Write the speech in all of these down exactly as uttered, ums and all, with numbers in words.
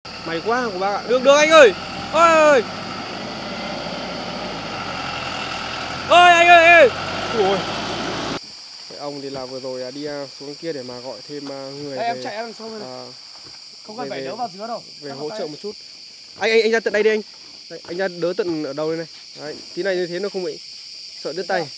May quá của bác ạ. Được được anh ơi. Ôi ơi. Ôi anh ơi anh ơi. Ôi. Ông thì là vừa rồi đi xuống kia để mà gọi thêm người. Đây, về, em chạy đằng sau này. À, không cần phải đỡ vào dưới đâu. Về hỗ trợ một chút. Anh anh anh ra tận đây đi anh. Đây, anh ra đỡ tận ở đâu đây này. Đấy, tí này như thế nó không bị sợ đứt tay.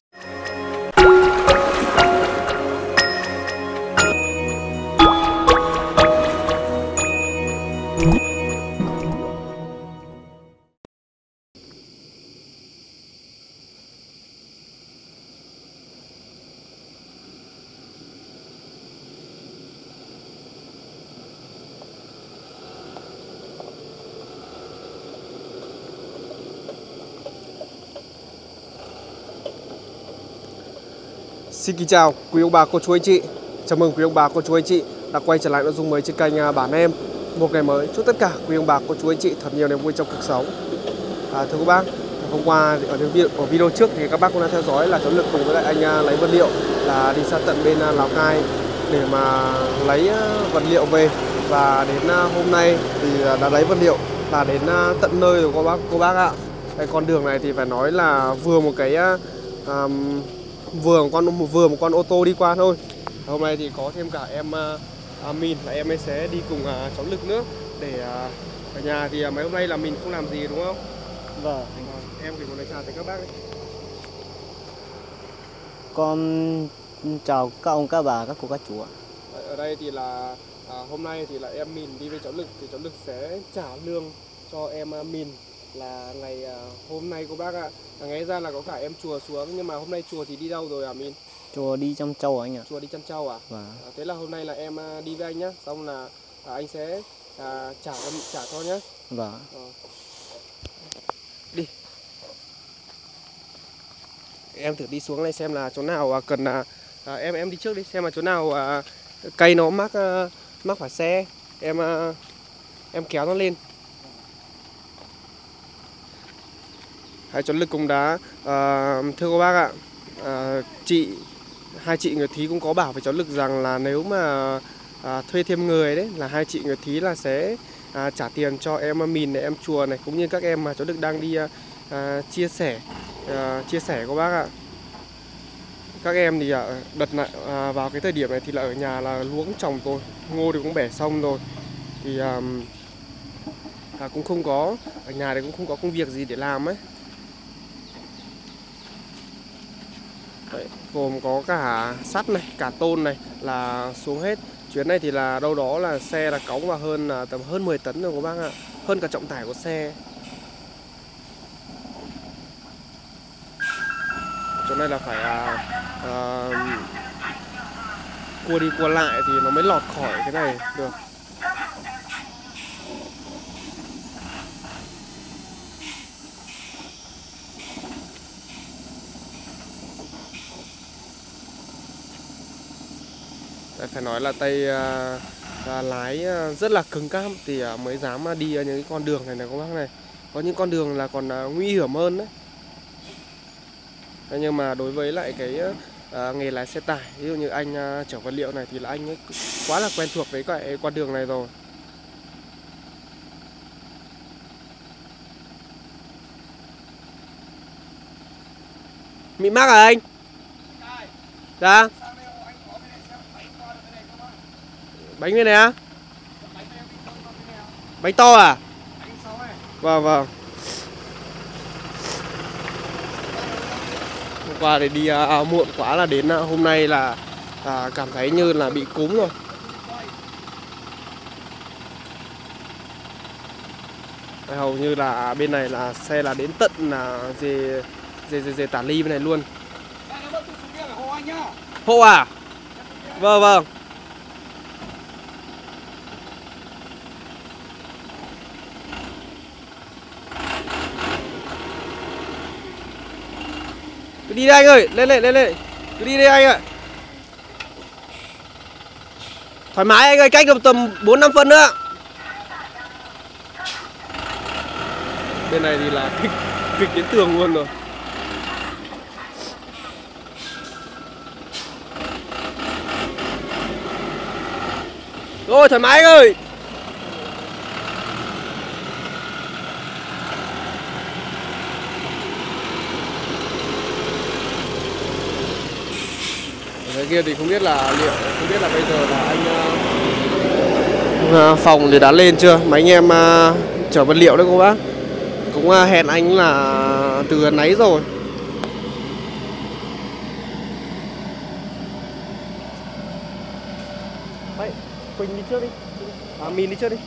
Xin kính chào quý ông bà cô chú anh chị. Chào mừng quý ông bà cô chú anh chị đã quay trở lại nội dung mới trên kênh Bản Em. Một ngày mới chúc tất cả quý ông bà cô chú anh chị thật nhiều niềm vui trong cuộc sống. À, thưa các bác, hôm qua ở video, ở video trước thì các bác cũng đã theo dõi là cháu Lực cùng với lại anh lấy vật liệu là đi sang tận bên Lào Cai để mà lấy vật liệu về, và đến hôm nay thì đã lấy vật liệu là đến tận nơi rồi cô bác cô bác ạ. Cái con đường này thì phải nói là vừa một cái um, vừa một con vừa một con ô tô đi qua thôi. Hôm nay thì có thêm cả em uh, Min là em ấy sẽ đi cùng uh, cháu Lực nữa để uh, ở nhà thì uh, mấy hôm nay là mình không làm gì đúng không? Vâng. À, em thì muốn nói chào tới các bác ấy. Con chào các ông các bà các cô các chú ạ. Ở đây thì là à, hôm nay thì là em Min đi với cháu Lực thì cháu Lực sẽ trả lương cho em uh, Min là ngày uh, hôm nay cô bác ạ. À, nghe ra là có cả em chùa xuống, nhưng mà hôm nay chùa thì đi đâu rồi à Min? Chùa đi chăn trâu anh ạ. Chùa đi chăn trâu à? Vâng. À, thế là hôm nay là em uh, đi với anh nhá, xong là à, anh sẽ à, trả trả cho nhá. Vâng. À. Đi. Em thử đi xuống đây xem là chỗ nào cần à, à, em em đi trước đi xem là chỗ nào à, cây nó mắc à, mắc phải xe, em à, em kéo nó lên. Hai cháu Lực cũng đã à, thưa cô bác ạ, à, chị hai chị người Thí cũng có bảo với cháu Lực rằng là nếu mà à, thuê thêm người đấy là hai chị người Thí là sẽ à, trả tiền cho em Min này, em chùa này, cũng như các em mà cháu Lực đang đi à, chia sẻ à, chia sẻ cô bác ạ. Các em thì à, đợt lại à, vào cái thời điểm này thì là ở nhà là luống trồng rồi, ngô thì cũng bẻ xong rồi, thì à, à, cũng không có ở nhà thì cũng không có công việc gì để làm ấy. Đấy, gồm có cả sắt này, cả tôn này là xuống hết. Chuyến này thì là đâu đó là xe là cõng vào hơn là tầm hơn mười tấn rồi các bác ạ, hơn cả trọng tải của xe. Chỗ này là phải à, à, cua đi cua lại thì nó mới lọt khỏi cái này được. Đấy, phải nói là tay à, à, lái rất là cứng cáp thì à, mới dám đi những cái con đường này này các bác này. Có những con đường là còn à, nguy hiểm hơn đấy. Thế nhưng mà đối với lại cái à, nghề lái xe tải, ví dụ như anh à, chở vật liệu này thì là anh ấy quá là quen thuộc với cái con đường này rồi. Bị mắc à anh? Dạ. Bánh bên này á? Bánh to à? Vâng vâng. Hôm qua thì đi à, muộn quá là đến à, hôm nay là à, cảm thấy như là bị cúm rồi. Hầu như là bên này là xe là đến tận là về về về, về Tả Ly bên này luôn. Hộ à? Vâng vâng. Cứ đi đây anh ơi, lên lên lên lên. Cứ đi đây anh ạ. Thoải mái anh ơi, cách được tầm bốn năm phân nữa. Bên này thì là kịch kịch đến tường luôn rồi. Rồi thoải mái anh ơi. Cái kia thì không biết là liệu không biết là bây giờ là anh uh, phòng thì đã lên chưa, mấy anh em uh, chở vật liệu đấy cô bác cũng uh, hẹn anh là từ gần nãy rồi. Đấy, Quỳnh đi trước đi, à, Min đi trước đi.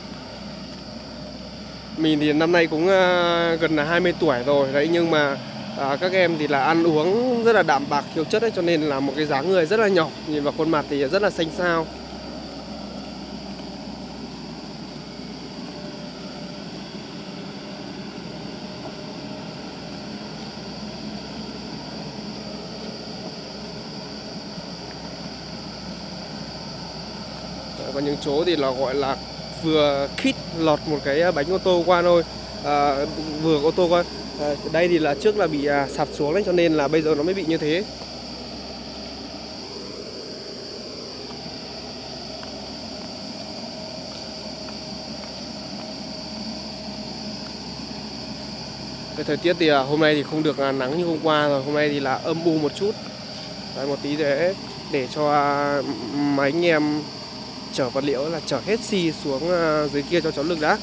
Mình thì năm nay cũng uh, gần là hai mươi tuổi rồi đấy, nhưng mà À, các em thì là ăn uống rất là đạm bạc thiếu chất ấy, cho nên là một cái dáng người rất là nhỏ, nhìn vào khuôn mặt thì rất là xanh xao. Đấy, còn những chỗ thì là gọi là vừa khít lọt một cái bánh ô tô qua thôi, à, vừa ô tô qua. À, đây thì là trước là bị à, sạt xuống đấy, cho nên là bây giờ nó mới bị như thế. Cái thời tiết thì à, hôm nay thì không được à, nắng như hôm qua rồi, hôm nay thì là âm u một chút. Đấy, một tí để để cho à, mấy anh em chở vật liệu là chở hết xi xuống à, dưới kia cho cháu Lực đã.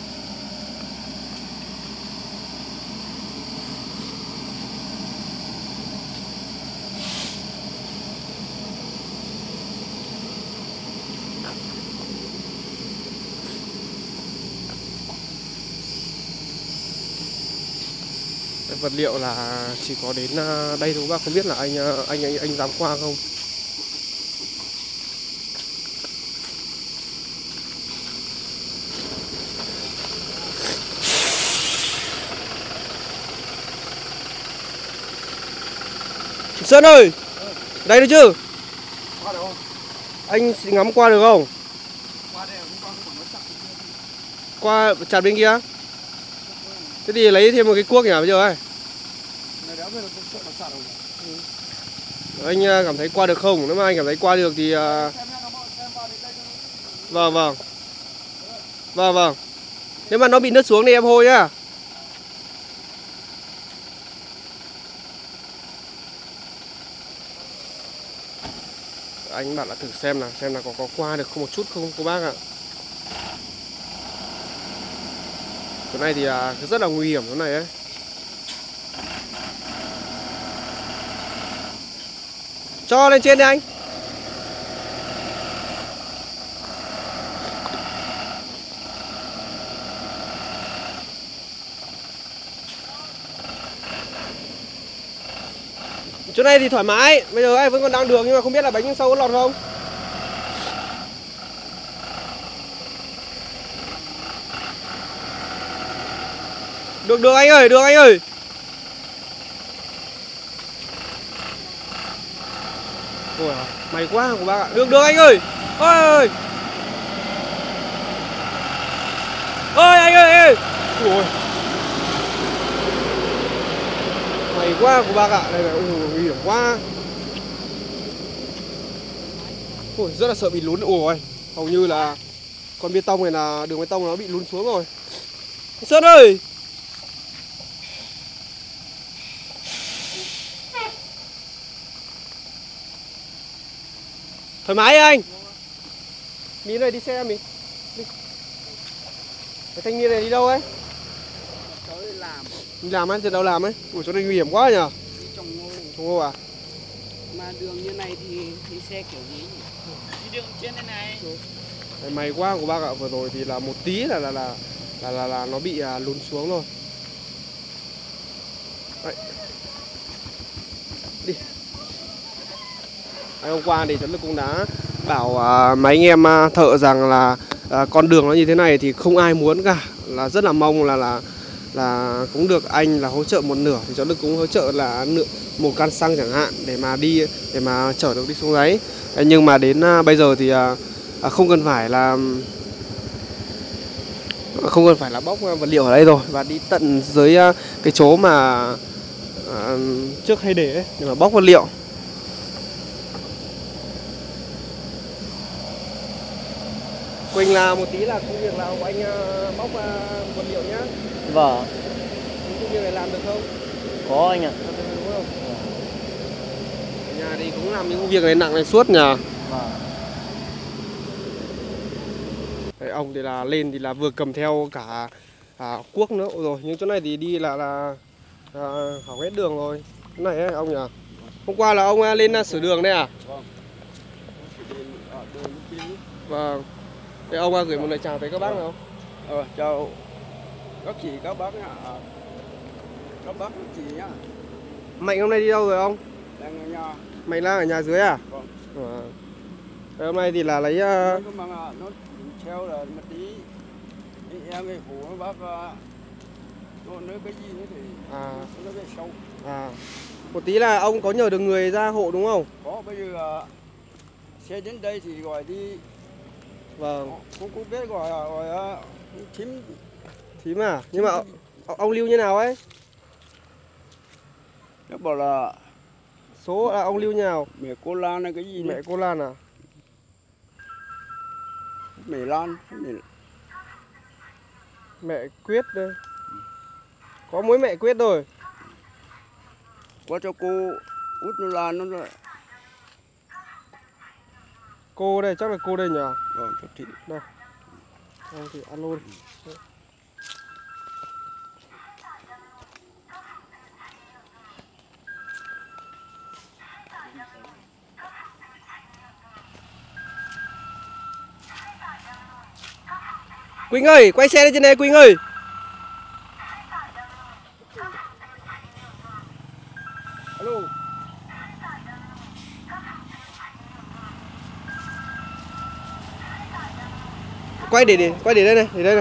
Vật liệu là chỉ có đến đây thôi bác, không biết là anh anh anh anh dám qua không. Sơn ơi, đây được chứ? Anh ngắm qua được không? Qua chặt bên kia. Thế thì lấy thêm một cái cuốc nhỉ bây giờ ấy. Anh cảm thấy qua được không? Nếu mà anh cảm thấy qua được thì vâng vâng. Vâng vâng. Nếu mà nó bị nứt xuống thì em hô nhá. Anh bạn đã thử xem nào, xem là có có qua được không một chút không cô bác ạ. Chỗ này thì rất là nguy hiểm chỗ này ấy. Cho lên trên đi anh. Chỗ này thì thoải mái. Bây giờ anh vẫn còn đang đường nhưng mà không biết là bánh sâu có lọt không. Được được anh ơi, được anh ơi. Ôi, may quá của bác ạ. Được được anh ơi. Ôi ơi. Ôi anh ơi, anh ơi. Ôi. May quá của bác ạ. Đây là ôi, nguy hiểm quá. Ôi, rất là sợ bị lún. Ôi, hầu như là con bê tông này là đường bê tông nó bị lún xuống rồi. Sơn ơi. Thoải mái anh. Mí này đi xe mình. Đi. Cái thanh niên này đi đâu ấy? Cháu đi làm. Đi làm ấy, từ đâu làm ấy? Ủa chỗ này nguy hiểm quá nhỉ? Đi trồng ngô. Trồng ngô à? Mà đường như này thì thì xe kiểu gì? Đi đường trên đây này. Đấy, may quá của bác ạ, vừa rồi thì là một tí là là là là là, là nó bị à, lún xuống rồi. Đấy. Đi. Hôm qua thì cháu Lực cũng đã bảo à, mấy anh em à, thợ rằng là à, con đường nó như thế này thì không ai muốn cả, là rất là mong là là là cũng được anh là hỗ trợ một nửa, thì cháu Lực cũng hỗ trợ là nửa, một can xăng chẳng hạn để mà đi để mà chở được đi xuống đấy. Nhưng mà đến à, bây giờ thì à, à, không cần phải là không cần phải là bóc vật liệu ở đây rồi, và đi tận dưới à, cái chỗ mà à, trước hay để ấy, để mà bóc vật liệu. Quỳnh là một tí là công việc là của anh uh, bóc uh, vật liệu nhá. Vâng. Công việc này làm được không? Có anh ạ. Làm được đúng không? Nha. Nhà thì cũng làm những công việc này nặng này suốt nhỉ. Vâng. Đấy, ông thì là lên thì là vừa cầm theo cả à, cuốc nữa. Ôi rồi, nhưng chỗ này thì đi là là à, hỏng hết đường rồi. Cái này ấy, ông nhỉ. Hôm qua là ông lên uh, sửa đường đây à? Vâng. Vâng. Thế ông uh, gửi một lời chào tới các bác nào không? Ờ, chào các chị các bác nhá. À, các bác các chị nhá. Mạnh hôm nay đi đâu rồi ông? Đang ở nhà. Mạnh đang ở nhà dưới à? Vâng. Vâng. Thế hôm nay thì là lấy uh... Nhưng mà nó treo là một tí em ấy phụ nó bác nó nói cái gì nữa thì à nó cái sâu. À, một tí là ông có nhờ được người ra hộ đúng không? Có, bây giờ uh, xe đến đây thì gọi đi. Vâng. Cũng cũng biết gọi gọi uh, thím thím à? Nhưng mà ông, ông lưu như nào ấy? nó bảo là Số là ông lưu như nào? mẹ cô Lan hay cái gì Mẹ đấy. cô Lan à? Mẹ Lan mẹ... Mẹ Quyết đây. Có mỗi mẹ Quyết rồi. Có cho cô Út nó Lan nó rồi. Cô đây, chắc là cô đây nhỉ? Vâng, cho chị. Đây. Ông thì ăn luôn. Quỳnh ơi, quay xe lên trên đây Quỳnh ơi. Alo. Quay để để quay để đây này, để đây này.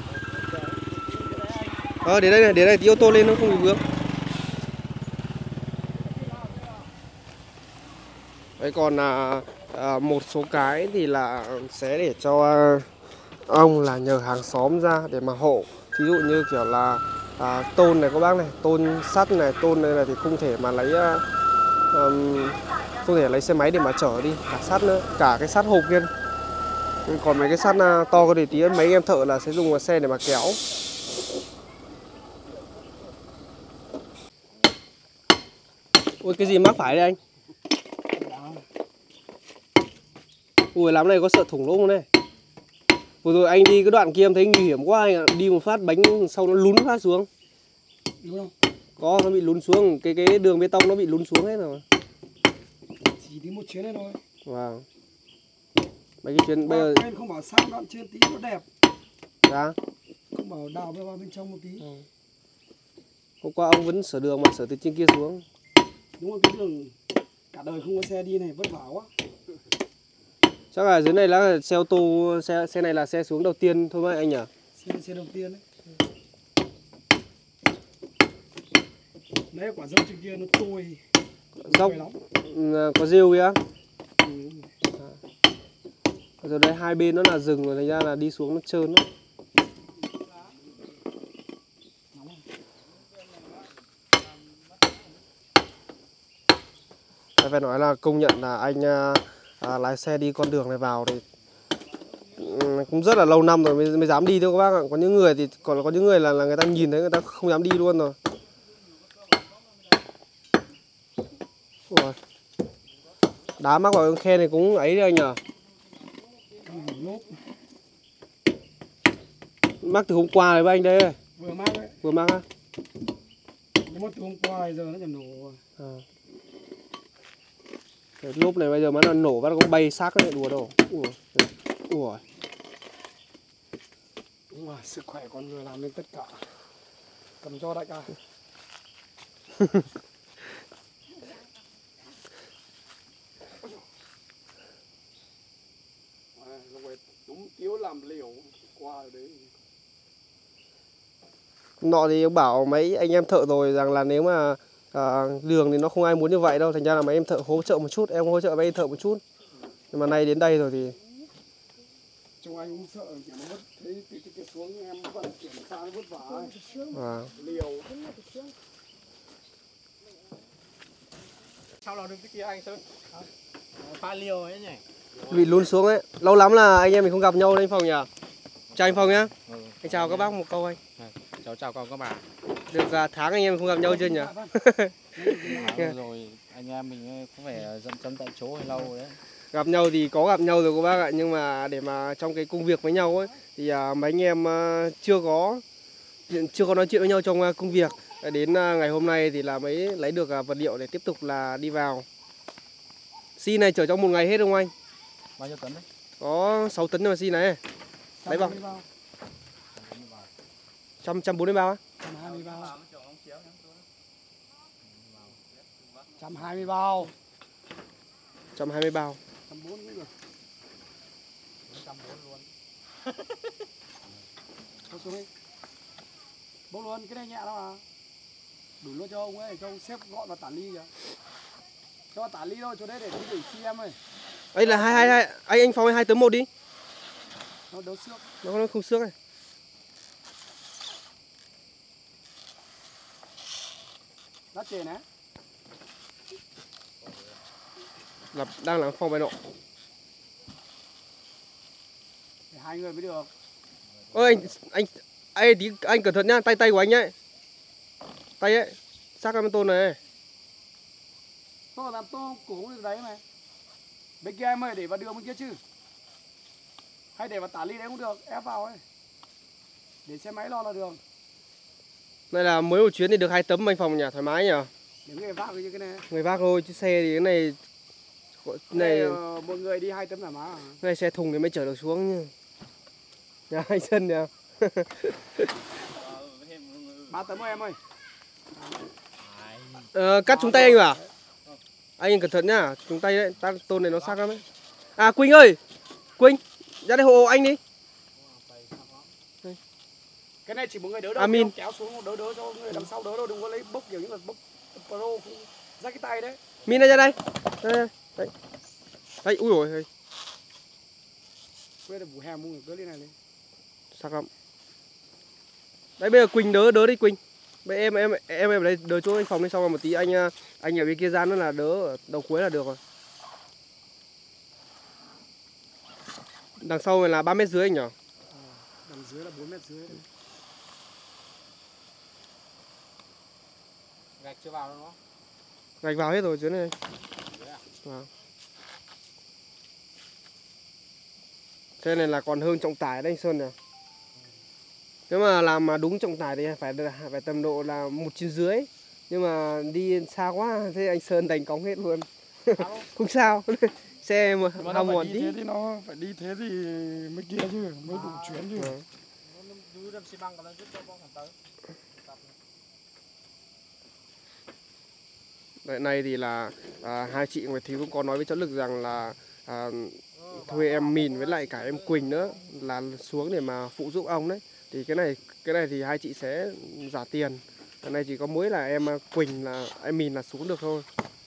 Ờ để đây này, để đây tí ô tô lên nó không bị vướng. Đấy còn à, à, một số cái thì là sẽ để cho à, ông là nhờ hàng xóm ra để mà hộ. Thí dụ như kiểu là à, tôn này các bác này, tôn sắt này, tôn này là thì không thể mà lấy à, um, không thể lấy xe máy để mà chở đi cả sắt nữa, cả cái sắt hộp kia. Còn mấy cái sắt à, to cái để tí mấy em thợ là sẽ dùng xe để mà kéo. Ui cái gì mắc phải đây anh? Ui lắm này có sợ thủng lỗ không đây? Vừa rồi anh đi cái đoạn kia em thấy nguy hiểm quá anh ạ. Đi một phát bánh sau nó lún phát xuống. Đúng không? Có, nó bị lún xuống. Cái cái đường bê tông nó bị lún xuống hết rồi. Chỉ đi một chuyến này thôi. Wow. Mấy cái chuyến bây giờ Em không bảo sang đoạn trên tí nó đẹp. Dạ. Không bảo đào vào bên trong một tí. Ừ. Hôm qua ông vẫn sửa đường mà sửa từ trên kia xuống. Đúng rồi, cái đường cả đời không có xe đi này vất vả quá. Chắc là dưới này là xe ô tô, xe xe này là xe xuống đầu tiên thôi mà anh nhỉ? Xe xe đầu tiên đấy. Đấy quả dốc trên kia nó trôi. Dốc có rêu kìa. Ừ. Rồi đây hai bên nó là rừng rồi thành ra là đi xuống nó trơn lắm. Phải nói là công nhận là anh à, à, lái xe đi con đường này vào thì um, cũng rất là lâu năm rồi mới, mới dám đi thôi các bác ạ. Có những người thì còn có những người là, là người ta nhìn thấy người ta không dám đi luôn rồi. Ủa. Đá mắc vào khe này cũng ấy đấy anh nhỉ? Mắc từ hôm qua đấy với anh đây. Vừa mắc đấy. Vừa mắc á? Nó mất từ hôm qua giờ nó chẳng nổ rồi. À. Cái lốp này bây giờ mà nó nổ bắt nó bay xác đấy, đùa đâu. Ủa. Ủa. Đúng rồi, sức khỏe con người làm nên tất cả. Cầm cho đại ca. Đúng thiếu làm liều qua đấy. Nọ thì ông bảo mấy anh em thợ rồi rằng là nếu mà à, đường thì nó không ai muốn như vậy đâu, thành ra là mấy em thợ hỗ trợ một chút, em hỗ trợ mấy em thợ một chút. Nhưng mà nay đến đây rồi thì Trong anh cũng sợ kiểu nó mất thấy cái, cái, cái xuống em vận chuyển xa nó vất vả ấy. à. Liều. Sao là được cái kia anh Sơn? Pha liều ấy nhỉ? Bị lún xuống ấy. Lâu lắm là anh em mình không gặp nhau đấy anh Phong nhỉ? Chào anh Phong nhá. Ừ. Anh chào các bác một câu anh. À, cháu chào con các bà. Được à, tháng anh em không gặp nhau chưa nhỉ? À, rồi anh anh em mình cũng phải dậm chân tại chỗ hay lâu rồi đấy. Gặp nhau thì có gặp nhau rồi các bác ạ, nhưng mà để mà trong cái công việc với nhau ấy thì à, mấy anh em à, chưa có chưa có nói chuyện với nhau trong à, công việc. Đến à, ngày hôm nay thì là mới lấy được à, vật liệu để tiếp tục là đi vào. Xi này chở trong một ngày hết không anh? Bao nhiêu tấn đấy? Có sáu tấn mà xi này. Đấy vào. Trăm trăm bốn mươi bao á? Trăm hai mươi bao. Trăm hai mươi bao. Trăm hai mươi bao. Trăm bốn cũng được. Trăm bốn luôn. Thôi xuống đi. Bốc luôn, cái này nhẹ lắm mà. Đủ luôn cho ông ấy, cho ông xếp gọn vào tản ly kìa. Cho vào tản ly thôi, cho đấy để đi gửi xi em ơi. Ấy là hai hai hai anh anh Phong hai tấm một đi. Nó đấu xước. Nó nó không xước này. Lát chè nè. Là đang làm Phong bài nọ. Để hai người mới được. Ơi anh anh anh tí anh cẩn thận nhá, tay tay của anh ấy. Tay ấy. Xác cái tôn này. Tôi làm tô cổ được đấy mà. Bên kia em ơi, để vào đường bên kia chứ. Hay để vào tả ly đấy cũng được, ép vào ấy. Để xe máy lo là đường. Này là mới một chuyến thì được hai tấm anh Phong nhỉ, thoải mái nhỉ. Để người vác như cái này. Người vác thôi chứ xe thì cái này Cái này này uh, một người đi hai tấm thoải mái à? cái này xe thùng thì mới chở được xuống nhá. Nhà anh Sơn nhỉ. Ba tấm ơi em ơi. Ờ, cắt trúng tay anh à? Anh cẩn thận nhá, trúng tay đấy, ta tôn này nó sắc lắm đấy. À Quỳnh ơi, Quỳnh, ra đây hộ anh đi. Cái này chỉ một người đỡ đâu, Amin. kéo xuống đỡ đỡ cho người đằng sau đỡ đâu, đừng có lấy bốc kiểu như là bốc pro ra cái tay đấy. Min đây ra đây. Đây đây. Đấy. Đấy, ui rồi ơi. Quên là vụ hè mua người cứ lên này lên. Sắc lắm. Đấy bây giờ Quỳnh đỡ đỡ đi Quỳnh. Bây em em em em ở đây đỡ chỗ anh Phòng đi, xong rồi một tí anh anh ở bên kia ra nữa là đỡ ở đầu cuối là được rồi. Đằng sau này là ba mét dưới anh nhỉ? À, đằng dưới là bốn mét dưới. Gạch chưa vào đâu nó. Gạch vào hết rồi dưới này. Vâng. Thế này là còn hơn trọng tải đấy anh Sơn nè. Nếu mà làm mà đúng trọng tải thì phải phải tầm độ là một trên dưới. Nhưng mà đi xa quá thế anh Sơn đành cống hết luôn. Không sao. Xe mà hao mòn tí. Thế thì nó phải đi thế thì mới kia chứ, mới đủ chuyến chứ. Ừ. Đấy, này thì là à, hai chị Nguyệt Thúy cũng có nói với cháu Lực rằng là à, thuê em Mìn với lại cả em Quỳnh nữa là xuống để mà phụ giúp ông đấy. Thì cái này cái này thì hai chị sẽ giả tiền. Cái này chỉ có mỗi là em Quỳnh là em Mìn là xuống được thôi.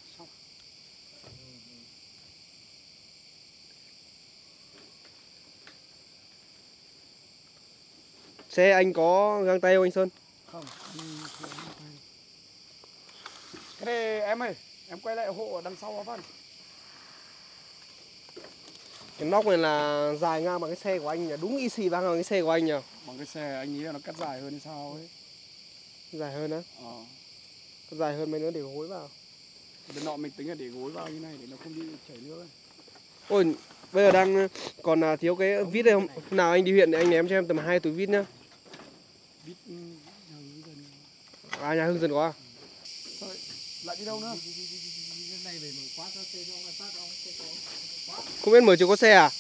Xe anh có găng tay không anh Sơn? Không. Cái này em ơi, em quay lại hộ ở đằng sau Văn. Cái nóc này là dài ngang bằng cái xe của anh nhỉ? Đúng y xì bằng cái xe của anh nhỉ? Bằng cái xe anh nghĩ là nó cắt dài hơn hay sao ấy. Dài hơn á? Ờ. Dài hơn mấy nữa để gối vào. Bên nọ mình tính là để gối vào như này để nó không đi chảy nước ấy. Ôi, bây giờ đang còn thiếu cái vít đây không? Hôm nào anh đi huyện thì anh ném cho em tầm hai túi vít nhá. Vít nhà Hưng Dân. À nhà Hưng Dân có à? Thôi, lại đi đâu nữa? Không biết mở chưa có xe à?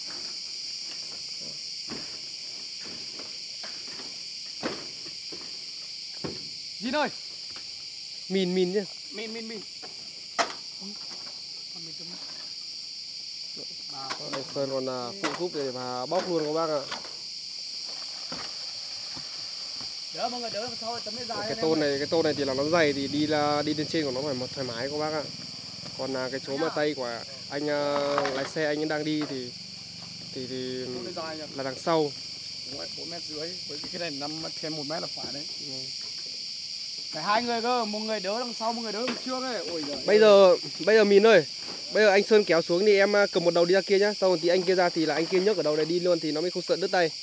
Dinh ơi! Mìn mìn chứ. Min min min. Anh Sơn còn là phụ giúp để mà bóc luôn các bác ạ. Đỡ mọi người đỡ thôi, tấm này dài. Cái tôn này cái tôn này thì là nó dày thì đi là đi lên trên của nó phải một thoải mái các bác ạ. Còn là cái chỗ mà tay của anh uh, lái xe anh ấy đang đi thì thì thì là đằng sau. bốn mét dưới, với cái này năm thêm một mét là phải đấy. Ừ. Phải hai người cơ, một người đỡ đằng sau, một người đỡ đằng trước ấy. Ôi giời. Bây giờ bây giờ Mìn ơi, bây giờ anh Sơn kéo xuống thì em cầm một đầu đi ra kia nhá, sau một tí anh kia ra thì là anh kia nhấc ở đầu này đi luôn thì nó mới không sợ đứt tay.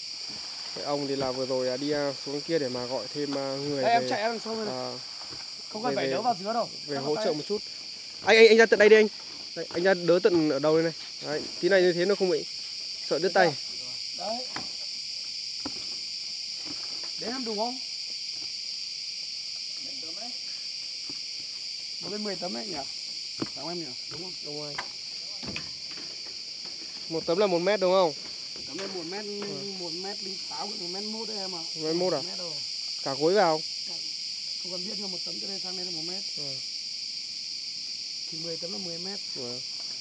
Cái ông thì là vừa rồi đi xuống kia để mà gọi thêm người. Đây, em về, chạy đằng sau này. À, Không cần về- phải về- đỡ vào giữa đâu. về Chắc hỗ vào trợ tay. một chút. Anh anh anh ra tận đây đi anh. Đấy, anh ra đỡ tận ở đầu đây này. Đấy, tí này như thế nó không bị sợ đứt tay. Đấy. Đấy em đủ không? Một bên mười tấm đấy nhỉ? Đúng em nhỉ? Đúng không? Đúng rồi. Một tấm là một mét đúng không? Tấm này một mét một mét linh tám một mét mốt đấy em ạ. Một mét mốt à? Một mét đâu. Cả gối vào. Không cần biết nhưng một tấm từ đây sang đây là một mét. Ừ. Thì mười tấm là mười mét. Vâng.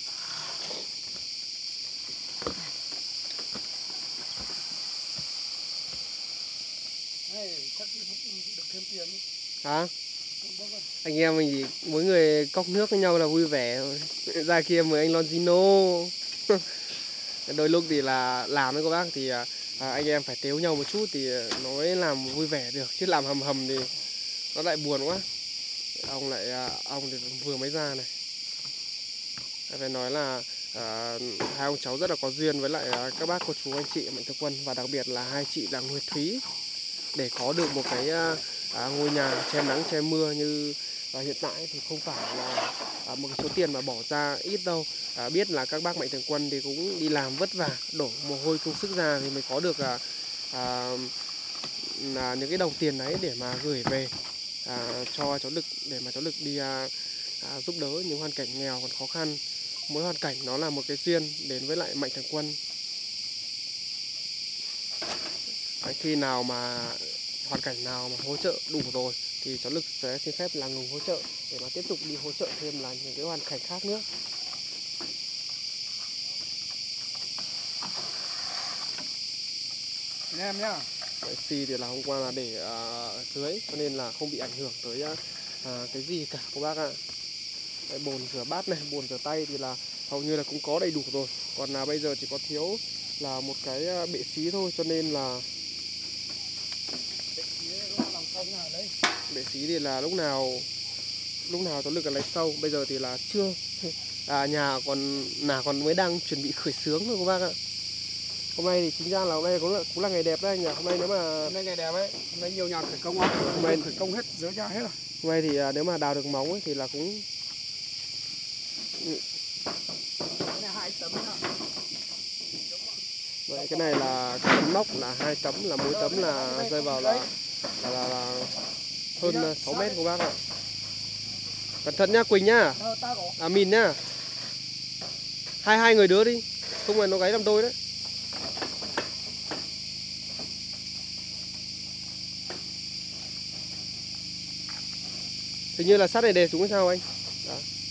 Này, chắc được thêm tiền. Hả? Anh em mình chỉ mỗi người cốc nước với nhau là vui vẻ thôi. Ra kia mời anh Longino. Đôi lúc thì là làm với các bác thì à, anh em phải tếu nhau một chút thì nó mới làm vui vẻ được, chứ làm hầm hầm thì nó lại buồn quá. Ông lại à, ông thì vừa mới ra này. Phải nói là à, hai ông cháu rất là có duyên với lại à, các bác cô chú anh chị Mạnh Thường Quân, và đặc biệt là hai chị là Nguyệt Thúy, để có được một cái à, à, ngôi nhà che nắng che mưa như à, hiện tại thì không phải là à, một cái số tiền mà bỏ ra ít đâu. À, biết là các bác Mạnh Thường Quân thì cũng đi làm vất vả, đổ mồ hôi công sức ra thì mới có được à, à, là những cái đồng tiền đấy để mà gửi về à, cho cháu Lực, để mà cháu Lực đi à, à, giúp đỡ những hoàn cảnh nghèo còn khó khăn. Mỗi hoàn cảnh nó là một cái duyên đến với lại Mạnh Thường Quân. Đấy, khi nào mà hoàn cảnh nào mà hỗ trợ đủ rồi thì cháu Lực sẽ xin phép là ngừng hỗ trợ để mà tiếp tục đi hỗ trợ thêm là những cái hoàn cảnh khác nữa. Anh em nhá. Đấy, xi thì là hôm qua là để à, ở dưới cho nên là không bị ảnh hưởng tới à, cái gì cả các bác ạ. Đấy, bồn rửa bát này, bồn rửa tay thì là hầu như là cũng có đầy đủ rồi. Còn là bây giờ chỉ có thiếu là một cái à, bệ xí thôi, cho nên là bệ xí thì là lúc nào lúc nào cháu Lực là lấy sâu. Bây giờ thì là chưa à, nhà còn là còn mới đang chuẩn bị khởi xướng thôi các bác ạ. Hôm nay thì chính ra là hôm nay cũng là, cũng là ngày đẹp đấy anh nhỉ. Hôm nay nếu mà Hôm nay ngày đẹp ấy, hôm nay nhiều nhà khởi công á. Hôm nay khởi công hết, dưới nhà hết rồi. hôm nay thì à, nếu mà đào được móng ấy, thì là cũng Cái này hai tấm nhá. vậy. Cái này là cái tấm móc là hai tấm, là mỗi tấm là rơi vào là là, là, là hơn sáu mét các bác ạ. Cẩn thận nhá Quỳnh nhá. Ờ, ta có. À Min nhá. Hai hai người đứa đi, không là nó gáy làm đôi đấy. Hình như là sắt này đè xuống hay sao anh? Đó.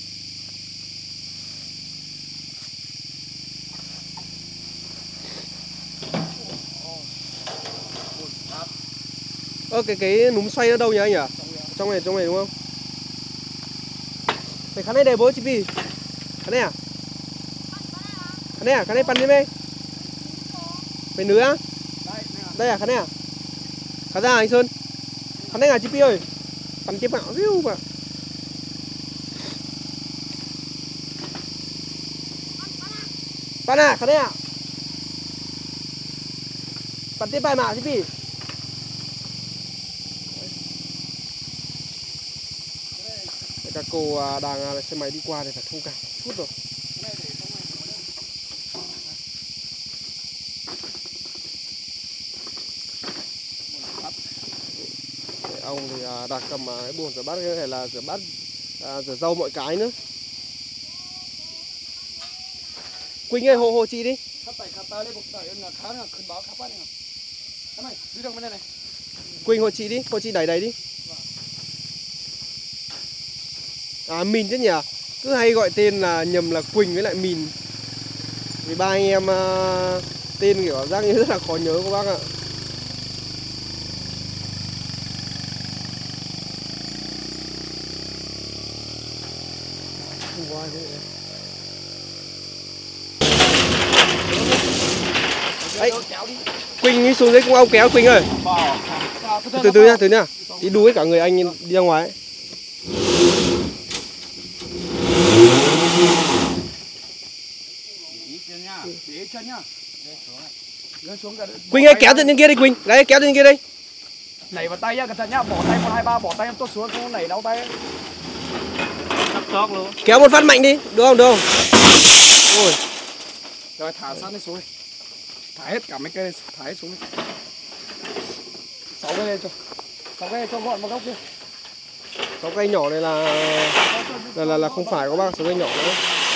Ơ cái cái núm xoay ở đâu nhỉ anh nhỉ? Trong này, trong này đúng không? Cái khán này để bố chị Pi. Khán này à? Khán này à? Khán này pan đi mê. Phải nữa á? Đây à khán này à? Khán ra anh Sơn. Khán này à chị Pi ơi? Pan tiếp mạo riu mà. Pan à, khán này à? Pan tiếp bài mạo chị Pi. Các cô đang xe máy đi qua thì phải thông cảm chút rồi. Để ông thì đặt cầm cái bồn rửa bát, cái này là rửa bát à, rửa rau mọi cái nữa. Quỳnh ơi, hộ hộ chị đi. Quỳnh hộ chị đi, hộ chị đẩy đẩy đi. À Min chứ nhỉ, cứ hay gọi tên là nhầm là Quỳnh với lại Min, vì ba anh em uh, tên kiểu giác như rất là khó nhớ các bác ạ. Đấy, Quỳnh đi xuống dưới cùng ông kéo Quỳnh ơi. Từ từ nhá, từ nhá, tí đuối cả người anh đi ra ngoài ấy. Để chân nhá. Lên xuống cả. Quỳnh ơi kéo từ trên kia đi Quỳnh, đấy kéo từ trên kia đây. Nảy vào tay nhá, cẩn thận nhá, bỏ tay một hai ba, bỏ tay em tốt xuống không nảy đau tay. Cắt chót luôn. Kéo một phát mạnh đi, được không, được không? Ôi. Rồi thả sát lên xuống đi. Thả hết cả mấy cây, thả hết xuống đi. Sáu cây lên cho. Sáu cây cho gọn một góc kia. Sáu cây nhỏ này là là là, là không phải có bác, sáu cây nhỏ nữa.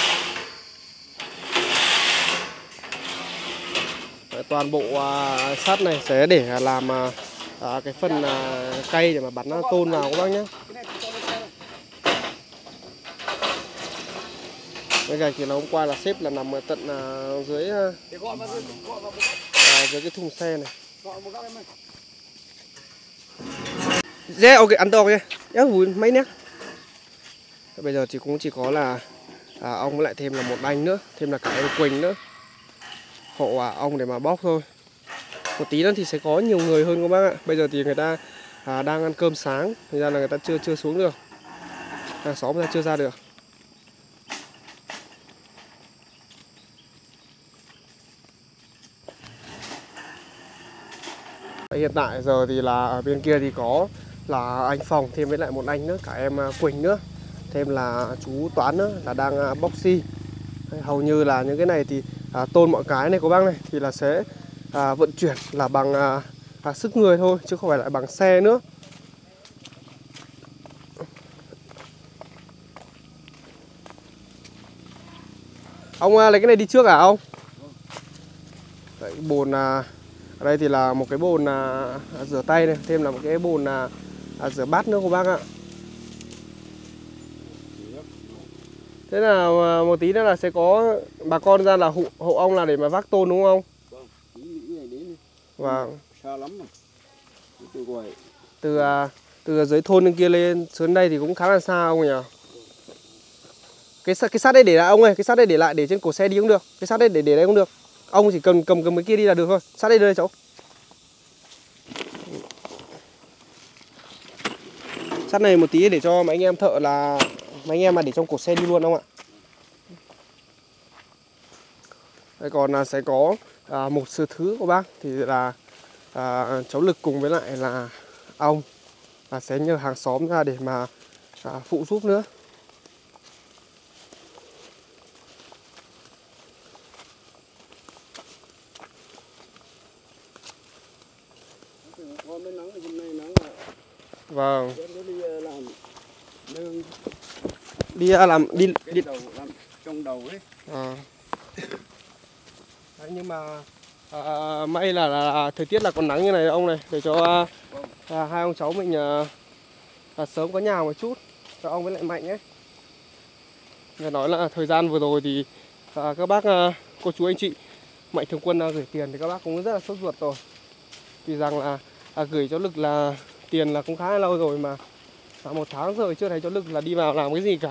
Đấy, toàn bộ à, sắt này sẽ để làm à, à, cái phần à, cây để mà bắn tôn vào các bác nhé. Bây giờ chỉ là hôm qua là xếp là nằm ở tận à, dưới à, à, dưới cái thùng xe này. Dễ, ok, ăn to kìa. Éo vùi mấy nhé. Bây giờ thì cũng chỉ có là à, ông với lại thêm là một anh nữa, thêm là cả em Quỳnh nữa. Hộ à, ông để mà bóc thôi. Một tí nữa thì sẽ có nhiều người hơn các bác ạ. Bây giờ thì người ta à, đang ăn cơm sáng, thành ra là người ta chưa chưa xuống được. Hàng xóm ra chưa ra được. Hiện tại giờ thì là ở bên kia thì có là anh Phòng thêm với lại một anh nữa, cả em Quỳnh nữa, thêm là chú Toán nữa là đang bóc xi. Hầu như là những cái này thì à, tôn mọi cái này của bác này thì là sẽ à, vận chuyển là bằng à, à, sức người thôi chứ không phải là bằng xe nữa. Ông à, lấy cái này đi trước à ông? Đấy, bồn à, ở đây thì là một cái bồn à, rửa tay này, thêm là một cái bồn à, à, rửa bát nữa của bác ạ. Thế là một tí nữa là sẽ có bà con ra là hộ, hộ ông là để mà vác tôn đúng không? Vâng. Xa lắm rồi. Từ từ dưới thôn bên kia lên xuống đây thì cũng khá là xa ông nhỉ. Cái cái sắt đây để lại ông ơi, cái sắt đây để lại để trên cổ xe đi cũng được. Cái sắt đây để để đây cũng được. Ông chỉ cầm cầm cầm cái kia đi là được thôi. Sắt đây đưa đây cháu. Sắt này một tí để cho mấy anh em thợ là mấy anh em mà để trong cổ xe đi luôn không ạ? Đây còn là sẽ có à, một số thứ của bác thì là à, cháu Lực cùng với lại là ông và sẽ nhờ hàng xóm ra để mà à, phụ giúp nữa. Vâng. Đi làm đi đi trong đầu ấy. À. Đấy, nhưng mà à, may là, là, là thời tiết là còn nắng như này ông này để cho à, à, hai ông cháu mình à, à, sớm có nhà một chút cho ông với lại Mạnh ấy. Nghe nói là thời gian vừa rồi thì à, các bác à, cô chú anh chị Mạnh Thường Quân à, gửi tiền thì các bác cũng rất là sốt ruột rồi. Vì rằng là à, gửi cho Lực là tiền là cũng khá là lâu rồi mà à, một tháng rồi chưa thấy cho Lực là đi vào làm cái gì cả.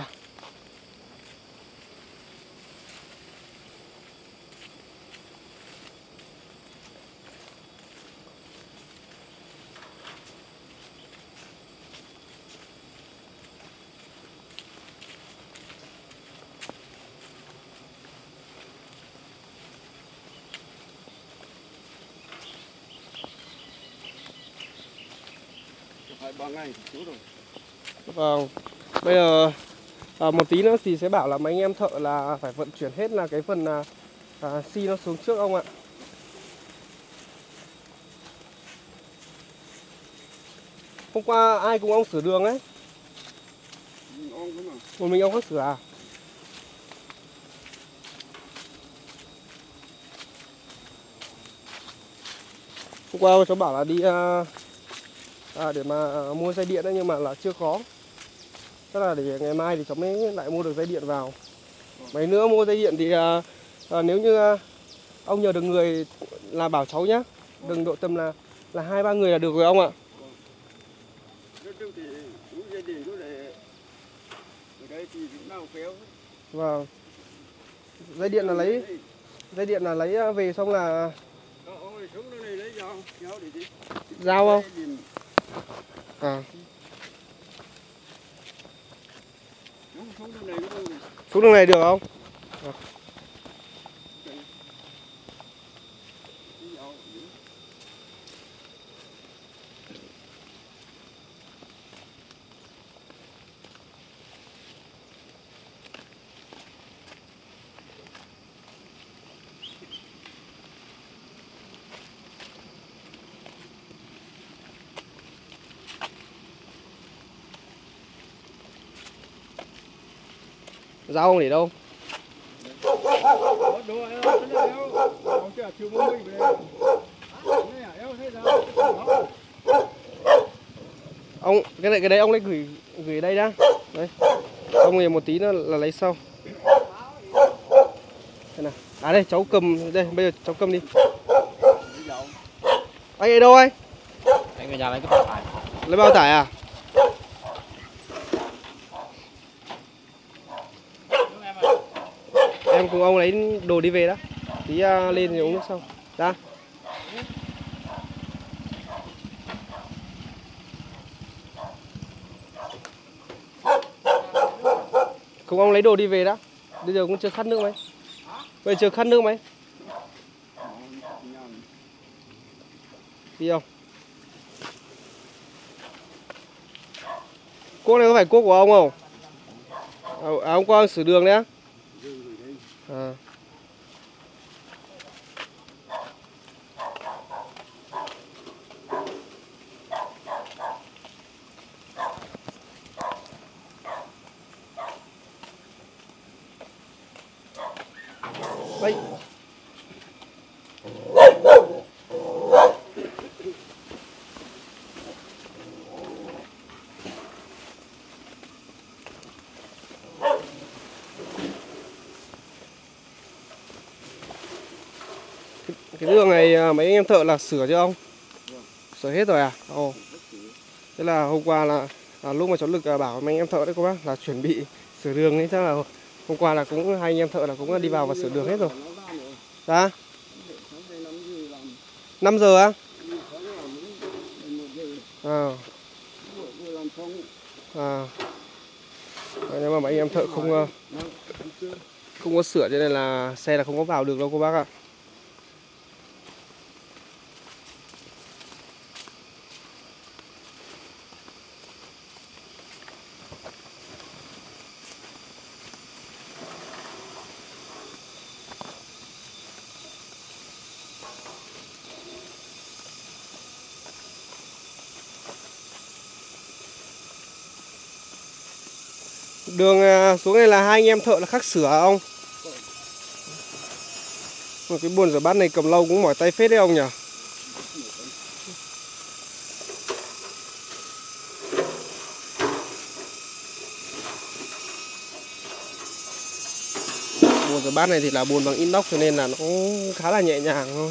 Ba ngày chú rồi. Vâng. Bây giờ à, một tí nữa thì sẽ bảo là mấy anh em thợ là phải vận chuyển hết là cái phần à, à, xi nó xuống trước ông ạ. Hôm qua ai cùng ông sửa đường ấy? Một mình ông có sửa à? Hôm qua cháu bảo là đi à, à, để mà à, mua dây điện đấy nhưng mà là chưa có. Tức là để ngày mai thì cháu mới lại mua được dây điện vào. Mấy nữa mua dây điện thì à, à, nếu như à, ông nhờ được người là bảo cháu nhá. Đừng độ tầm là là hai ba người là được rồi ông ạ. Vâng. Dây điện là lấy dây điện là lấy về xong là dao không? À. Xuống đường này được không? À. Dao ông để đâu? Ông cái này cái đấy ông lấy gửi gửi đây đã. Đấy. Xong rồi một tí nữa là lấy sau. Đây nào. À đây cháu cầm đây, bây giờ cháu cầm đi. Anh ở đâu anh? Anh về nhà lấy cái bao tải. Lấy bao tải à? Em cùng ông lấy đồ đi về đó. Tí uh, lên thì uống nước xong. Ra. Cùng ông lấy đồ đi về đó. Bây giờ cũng chưa khát nước mấy. Bây giờ chưa khát nước mấy. Đi không? Cuốc này có phải cuốc của ông không? À, ông qua sửa đường đấy á? À. Đây. Cái đường này mấy anh em thợ là sửa chưa ông? Sửa hết rồi à? Ồ. Thế là hôm qua là à, lúc mà cháu Lực à, bảo mấy anh em thợ đấy cô bác là chuẩn bị sửa đường ấy, chắc là hôm qua là cũng hai anh em thợ là cũng đi vào và sửa đường hết rồi. Dạ. năm giờ á? À. À. Nhưng mà mấy anh em thợ không không có sửa cho nên là xe là không có vào được đâu cô bác ạ. Đường xuống này là hai anh em thợ là khác sửa ông. Mà cái bồn rửa bát này cầm lâu cũng mỏi tay phết đấy ông nhỉ. Bồn rửa bát này thì là bồn bằng inox cho nên là nó cũng khá là nhẹ nhàng thôi.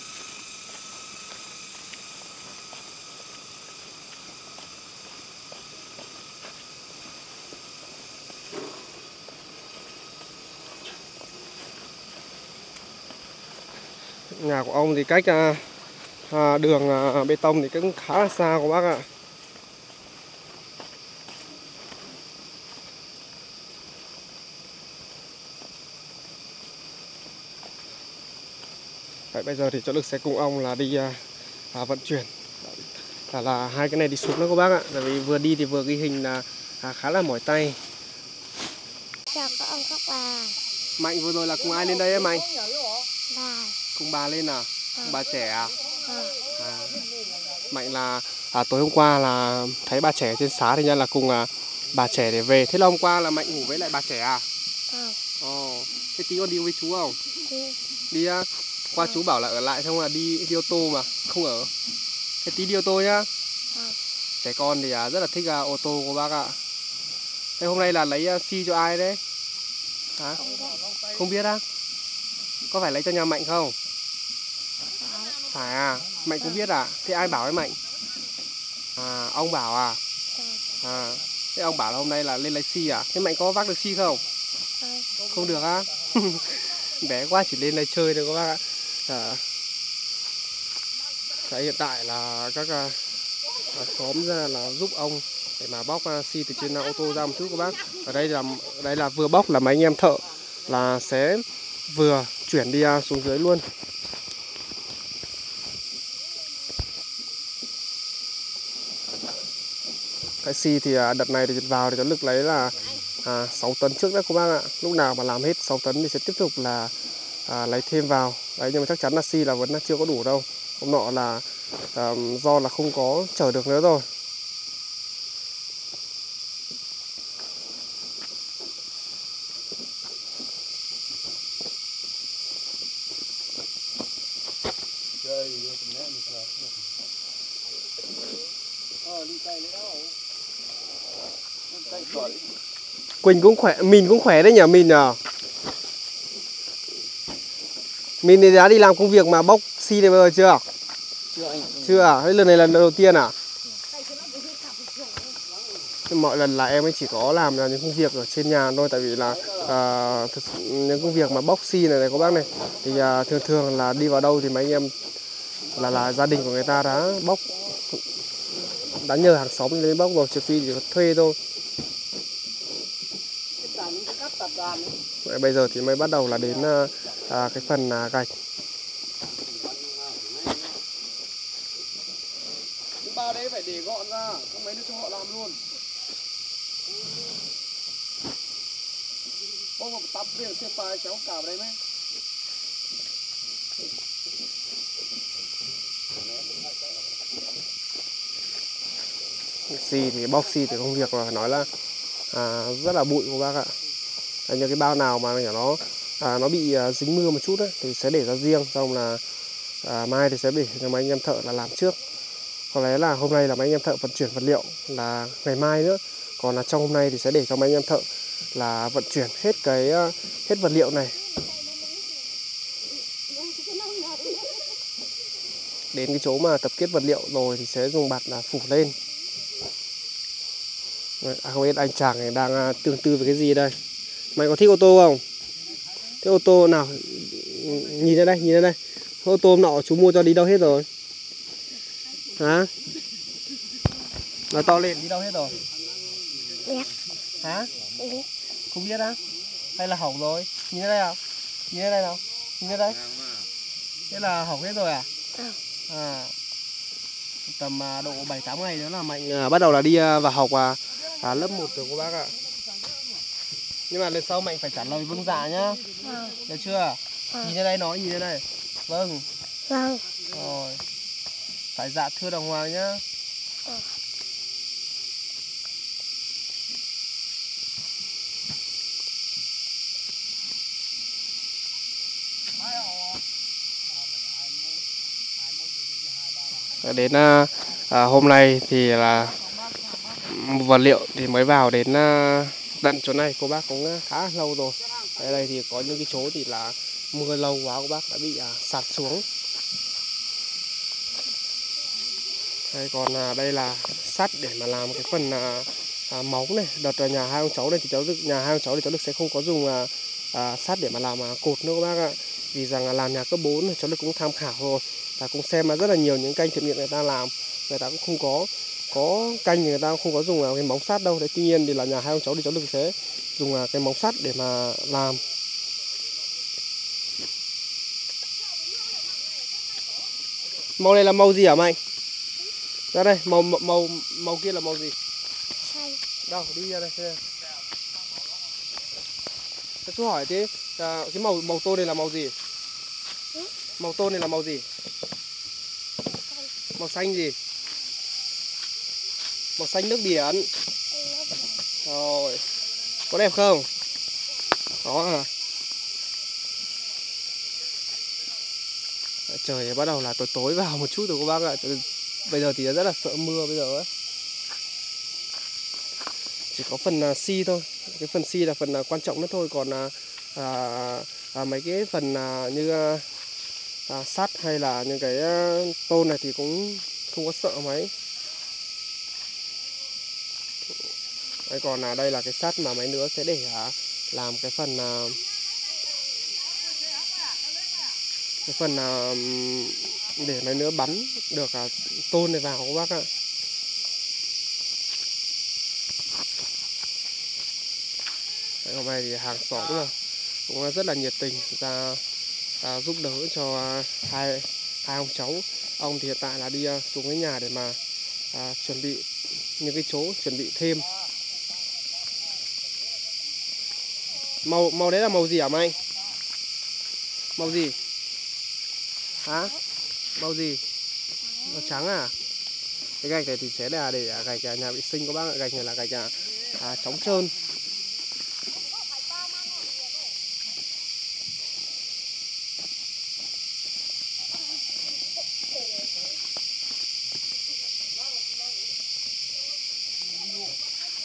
Nhà của ông thì cách à, à, đường à, bê tông thì cũng khá là xa của bác ạ. Vậy bây giờ thì cháu Lực sẽ cùng ông là đi à, à, vận chuyển là, là hai cái này đi xuống đó các bác ạ. Tại vì vừa đi thì vừa ghi hình là à, khá là mỏi tay. Chào các ông các bà. Mạnh vừa rồi là cùng ai lên đây em Mạnh? Bà. Cùng bà lên à? À. Bà trẻ à? À. À. Mạnh là à, tối hôm qua là thấy bà trẻ trên xá thì nhân là cùng à, bà trẻ để về. Thế là hôm qua là Mạnh ngủ với lại bà trẻ à? À. Ồ. Thế tí con đi với chú không? Đi. Đi á? Qua chú bảo là ở lại xong là đi, đi ô tô mà không ở. Thế tí đi ô tô nhá. À. Trẻ con thì à, rất là thích à, ô tô của bác ạ. Thế hôm nay là lấy uh, xi cho ai đấy? Hả? Không biết. Không biết á? Có phải lấy cho nhà Mạnh không? Phải. Phải à? Mạnh cũng biết à? Thế ai bảo với Mạnh? À, ông bảo à? À, thế ông bảo là hôm nay là lên lấy xi à? Thế Mạnh có vác được xi không? À. Không được á? Bé quá chỉ lên đây chơi thôi các bác ạ. À, cái hiện tại là các à, xóm ra là giúp ông để mà bóc uh, xi từ trên uh, ô tô ra một chút các bác. Ở đây là ở đây là vừa bóc là mấy anh em thợ là sẽ vừa chuyển đi uh, xuống dưới luôn. Cái xi thì uh, đợt này thì vào thì cháu Lực lấy là à, sáu tấn trước đấy các bác ạ. Lúc nào mà làm hết sáu tấn thì sẽ tiếp tục là à, lấy thêm vào. Đấy, nhưng mà chắc chắn là xi là vẫn chưa có đủ đâu. Hôm nọ là à, do là không có chở được nữa rồi. Quỳnh cũng khỏe, mình cũng khỏe đấy nhỉ mình nhờ. Mình thì đã đi làm công việc mà bóc xi này bao giờ chưa? Chưa anh. Chưa à? Thế lần này lần đầu tiên à? Mọi lần là em ấy chỉ có làm là những công việc ở trên nhà thôi, tại vì là à, thực, những công việc mà bóc xi này này các bác này thì à, thường thường là đi vào đâu thì mấy anh em là là gia đình của người ta đã bóc, đã nhờ hàng xóm đến bóc rồi, trừ phi thì thuê thôi. Vậy bây giờ thì mới bắt đầu là đến à, cái phần à, gạch. Những bao đấy phải để gọn ra, không mấy nữa cho họ làm luôn. Ôi mà tập việc xếp bài cháu cả vào đây mấy. Xi thì bóc xi thì công việc mà phải nói là à, rất là bụi của bác ạ. À, những cái bao nào mà nó à, nó bị à, dính mưa một chút ấy, thì sẽ để ra riêng, xong là à, mai thì sẽ để cho mấy anh em thợ là làm trước. Có lẽ là hôm nay là mấy anh em thợ vận chuyển vật liệu là ngày mai nữa, còn là trong hôm nay thì sẽ để cho mấy anh em thợ là vận chuyển hết cái hết vật liệu này đến cái chỗ mà tập kết vật liệu rồi thì sẽ dùng bạt là phủ lên. À, không biết anh chàng này đang tương tư với cái gì đây. Mày có thích ô tô không? Thế ô tô nào? Nhìn ra đây, nhìn ra đây. Ô tô hôm nọ chú mua cho đi đâu hết rồi? Hả? Nói to lên, đi đâu hết rồi? Biết. Hả? Biết. Không biết á? Hay là hỏng rồi? Nhìn ra đây nào? Nhìn ra đây nào? Nhìn ra đây. Thế là hỏng hết rồi à? Ừ. À. Tầm à, độ bảy tám ngày nữa là Mạnh à, bắt đầu là đi à, vào học à, à, lớp một rồi cô bác ạ. Nhưng mà lần sau Mạnh phải trả lời vâng dạ nhá. Ừ. Được chưa? Ừ. Nhìn ra đây, nói nhìn ra đây. Vâng. Vâng. Rồi. Phải dạ thưa đàng hoàng nhá. Ừ. Đến à, à, hôm nay thì là vật liệu thì mới vào đến à, tận chỗ này cô bác cũng khá lâu rồi. Ở đây thì có những cái chỗ thì là mưa lâu quá cô bác đã bị à, sạt xuống. Đây, còn à, đây là sắt để mà làm cái phần à, à, móng này. Đợt ở nhà hai ông cháu này thì cháu được nhà hai ông cháu thì cháu được sẽ không có dùng à, à, sắt để mà làm à, cột nữa các bác ạ. Vì rằng là làm nhà cấp bốn cháu được cũng tham khảo rồi và cũng xem rất là nhiều những kênh thiện nguyện người ta làm, người ta cũng không có có kênh người ta cũng không có dùng à, cái móng sắt đâu. Đấy, tuy nhiên thì là nhà hai ông cháu thì cháu được sẽ dùng à, cái móng sắt để mà làm. Màu này là màu gì hả Mạnh? Ra đây, màu màu màu kia là màu gì? Xanh. Đâu, đi ra đây. Thế chú hỏi thế à, cái màu màu tôn này là màu gì? Ừ? Màu tôn này là màu gì? Xanh. Màu xanh gì? Màu xanh nước biển. Ừ. Rồi. Có đẹp không? Đó à. Trời bắt đầu là tối tối vào một chút rồi các bác ạ. Bây giờ thì rất là sợ mưa bây giờ ấy. Chỉ có phần uh, xi thôi. Cái phần xi là phần uh, quan trọng nhất thôi. Còn uh, uh, uh, mấy cái phần uh, như uh, uh, sắt hay là những cái uh, tôn này thì cũng không có sợ mấy. Đây, còn uh, đây là cái sắt mà mấy nữa sẽ để uh, làm cái phần uh, cái phần uh, để mấy nữa bắn được uh, tôn này vào các bác ạ. Đấy, hôm nay thì hàng xóm là cũng rất là nhiệt tình ra à, giúp đỡ cho à, hai hai ông cháu. Ông thì hiện tại là đi à, xuống cái nhà để mà à, chuẩn bị những cái chỗ chuẩn bị thêm. Màu màu đấy là màu gì hả anh? Màu gì? Hả? Màu gì? Màu trắng à? Cái gạch này thì sẽ là để à, gạch à, nhà vệ sinh các bác ạ. Gạch này là gạch à, à, trống trơn.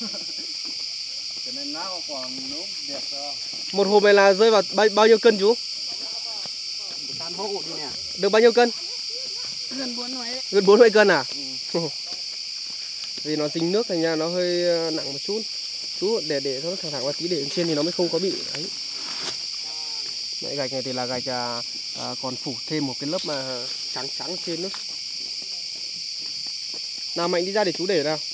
Cho nên nó còn nấu đẹp rồi. Một hộp này là rơi vào bao, bao nhiêu cân chú? Tàn hộ đi nè. Được bao nhiêu cân? Gần bốn mấy. Gần bốn mươi cân à? Ừ. Vì nó dính nước này nha, nó hơi nặng một chút. Chú để để nó thẳng thẳng qua tí để lên trên thì nó mới không có bị ấy. Đấy, gạch này thì là gạch à, à, còn phủ thêm một cái lớp mà trắng trắng trên nữa. Nào Mạnh đi ra để chú để nào.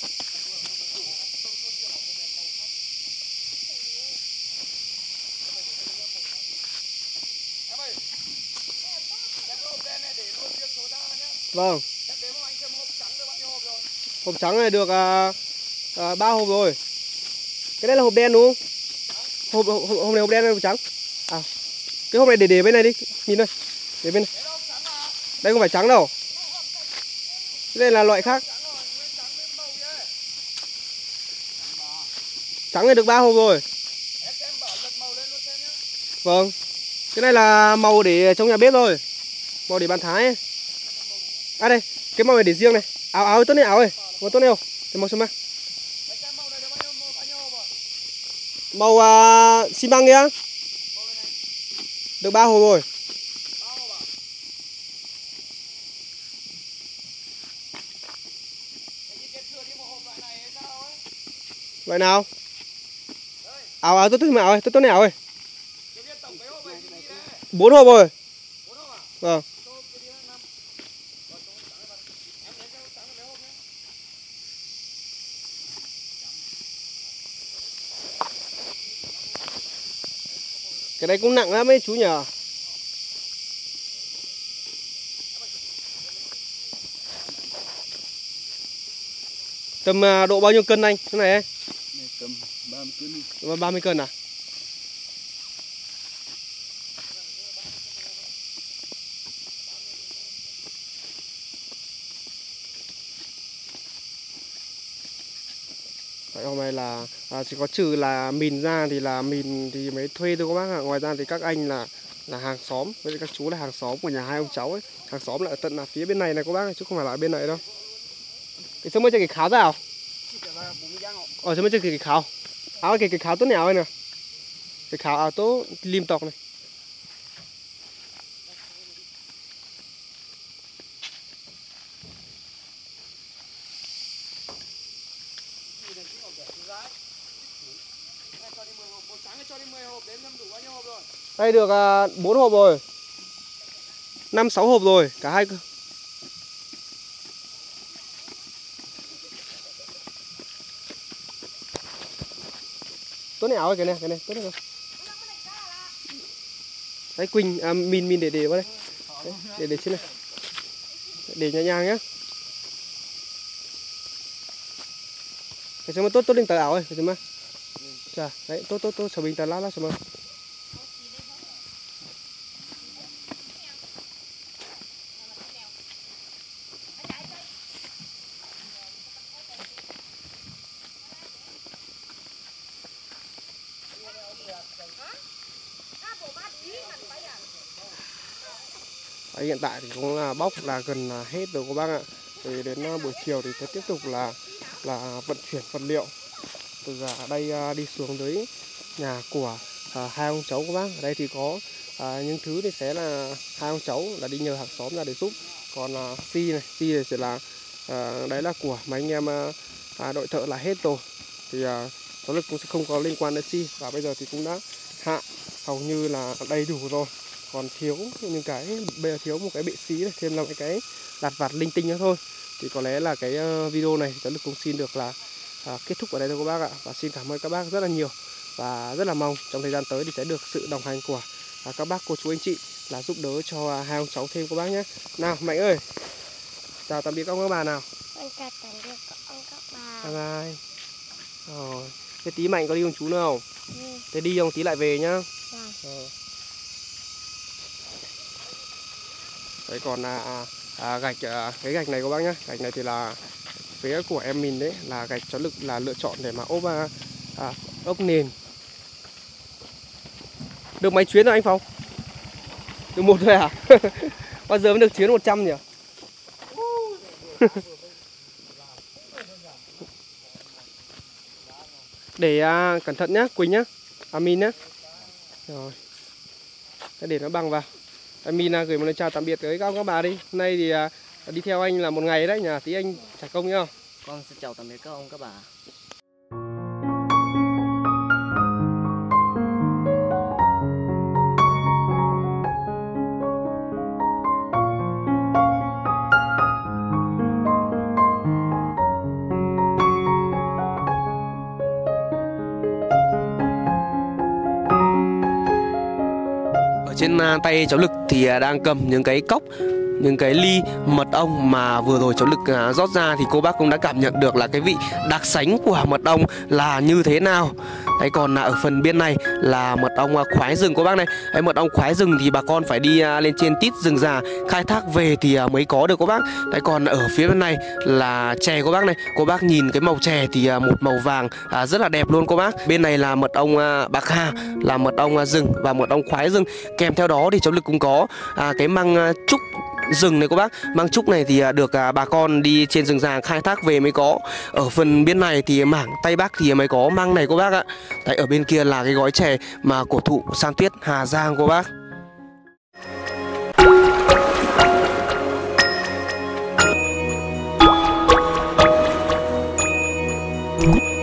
Vâng. Hộp trắng này được à, à, ba hộp rồi. Cái đây là hộp đen đúng không? Hộp, hộp, hộp này hộp đen hay hộp trắng? À, cái hộp này để để bên này đi, nhìn đây, để bên này. Đây không phải trắng đâu. Cái đây là loại khác. Trắng này được ba hộp rồi. Vâng. Cái này là màu để trong nhà bếp thôi. Màu để bàn thái ấy. À đây, cái màu này để riêng này. Áo áo tốt này áo ơi. Có tốt này không? Cái màu xem nào. Màu uh, xi măng nhá. Được ba hộp rồi. Loại nào? Áo áo tốt tốt này áo ơi, tốt tốt này áo ơi. Bốn hộp rồi. Vâng. Cái này cũng nặng lắm ấy chú nhỉ. Tầm độ bao nhiêu cân anh? Cái này ấy? Tầm ba mươi cân. Tầm ba mươi cân à? Đấy, hôm nay là à, chỉ có trừ là mìn ra thì là mìn thì mới thuê thôi các bác ạ. Ngoài ra thì các anh là là hàng xóm, với các chú là hàng xóm của nhà hai ông cháu ấy. Hàng xóm là ở tận là phía bên này này các bác, chứ không phải là ở bên này đâu. Cái sớm mới chơi cái kháo ra à? Ờ sớm mới chơi cái kháo. Áo cái cái kháo tốt nào ấy nè. Cái kháo áo tốt lim tọc này. Đây được bốn hộp rồi. năm sáu hộp rồi, cả hai cơ. Tốt này áo ơi, cái này, cái này, tốt này không? Đấy Quỳnh, à, min min để để vào đây. Đấy, để để trên này. Để nhẹ nhàng nhá. Cái xem tốt tốt lên tờ áo ơi, cái xem mà. Chà, đấy, tốt tốt tốt, sở bình tờ lá lá xem mà. Đấy, hiện tại thì cũng là bóc là gần là hết rồi các bác ạ. Thì đến buổi chiều thì sẽ tiếp tục là là vận chuyển vật liệu từ ở đây đi xuống dưới nhà của à, hai ông cháu các bác. Ở đây thì có à, những thứ thì sẽ là hai ông cháu là đi nhờ hàng xóm ra để giúp. Còn à, xi này, xi này sẽ là à, đấy là của mấy anh em à, đội thợ là hết rồi. Thì à, cháu Lực cũng sẽ không có liên quan đến xi, và bây giờ thì cũng đã hạ hầu như là đầy đủ rồi. Còn thiếu những cái, bây giờ thiếu một cái bệ xí này, thêm là một cái lặt vặt linh tinh nữa thôi. Thì có lẽ là cái video này cháu Lực cũng xin được là à, kết thúc ở đây thôi các bác ạ. Và xin cảm ơn các bác rất là nhiều. Và rất là mong trong thời gian tới thì sẽ được sự đồng hành của à, các bác, cô chú, anh chị là giúp đỡ cho à, hai ông cháu thêm các bác nhé. Nào Mạnh ơi, chào tạm biệt các ông các bà nào. Con chào tạm biệt các ông các bà. Bye bye. Rồi, thế tí Mạnh có đi cùng chú nữa không? Ừ. Thế đi không tí lại về nhá. Vâng. Ờ. Đấy còn à, à, gạch à, cái gạch này các bác nhá, gạch này thì là phía của em mình đấy, là gạch cháu Lực là lựa chọn để mà ốp à, à, ốp nền. Được mấy chuyến rồi anh Phong? Được một thôi à? Bao giờ mới được chuyến một trăm nhỉ? Để à, cẩn thận nhá, Quỳnh nhá, Amin nhá. Rồi, để nó bằng vào. Amin à, gửi một lời chào tạm biệt với các ông các bà đi. Hôm nay thì à, đi theo anh là một ngày đấy, nhà tí anh trả công nhá. Con xin chào tạm biệt các ông các bà. Trên tay cháu Lực thì đang cầm những cái cốc, những cái ly mật ong mà vừa rồi cháu Lực rót ra, thì cô bác cũng đã cảm nhận được là cái vị đặc sánh của mật ong là như thế nào. Đấy, còn ở phần bên này là mật ong khoái rừng cô bác này. Đấy, mật ong khoái rừng thì bà con phải đi lên trên tít rừng già khai thác về thì mới có được cô bác. Đấy, còn ở phía bên này là chè cô bác này. Cô bác nhìn cái màu chè thì một màu vàng à, rất là đẹp luôn cô bác. Bên này là mật ong bạc hà, là mật ong rừng và mật ong khoái rừng. Kèm theo đó thì cháu Lực cũng có à, cái măng trúc rừng này cô bác. Măng trúc này thì được à, bà con đi trên rừng già khai thác về mới có. Ở phần bên này thì mảng Tây Bắc thì mới có măng này cô bác ạ. Đấy, ở bên kia là cái gói chè mà của thụ San Tuyết Hà Giang cô bác.